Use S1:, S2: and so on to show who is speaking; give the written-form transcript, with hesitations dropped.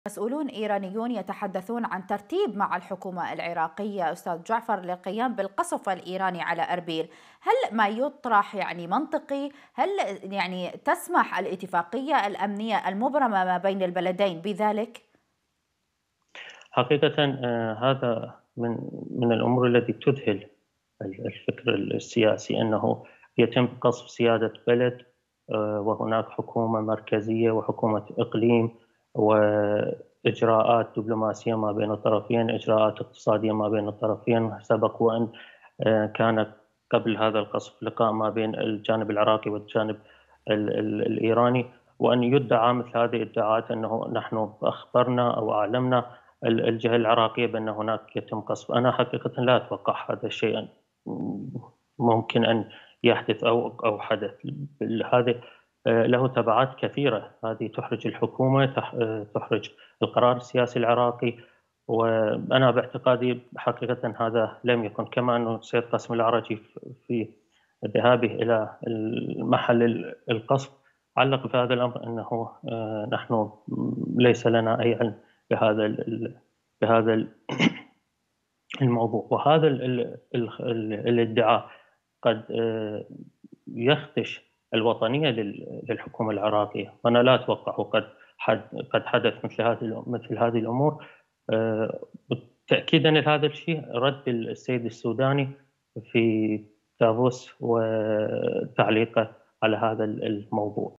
S1: مسؤولون إيرانيون يتحدثون عن ترتيب مع الحكومة العراقية أستاذ جعفر للقيام بالقصف الإيراني على أربيل. هل ما يطرح منطقي؟ هل تسمح الاتفاقية الأمنية المبرمة ما بين البلدين بذلك؟
S2: حقيقةً هذا من الأمور التي تذهل الفكر السياسي، أنه يتم قصف سيادة بلد، وهناك حكومة مركزية وحكومة إقليم، وإجراءات دبلوماسية ما بين الطرفين، إجراءات اقتصادية ما بين الطرفين. سبق وأن كان قبل هذا القصف لقاء ما بين الجانب العراقي والجانب الإيراني، وأن يدعى مثل هذه الادعاءات أنه نحن أخبرنا أو أعلمنا الجهة العراقية بأن هناك يتم قصف. أنا حقيقةً لا أتوقع هذا الشيء ممكن أن يحدث أو حدث. هذا له تبعات كثيرة، هذه تحرج الحكومة، تحرج القرار السياسي العراقي. وأنا باعتقادي حقيقةً هذا لم يكن، كما أنه السيد قاسم العرجي في ذهابه إلى محل القصف علق في هذا الأمر أنه نحن ليس لنا أي علم بهذا الموضوع. وهذا الادعاء قد يخدش الوطنية للحكومة العراقية، وأنا لا أتوقع. قد حدث مثل هذه الأمور. تأكيدًا لهذا الشيء رد السيد السوداني في دافوس وتعليقه على هذا الموضوع.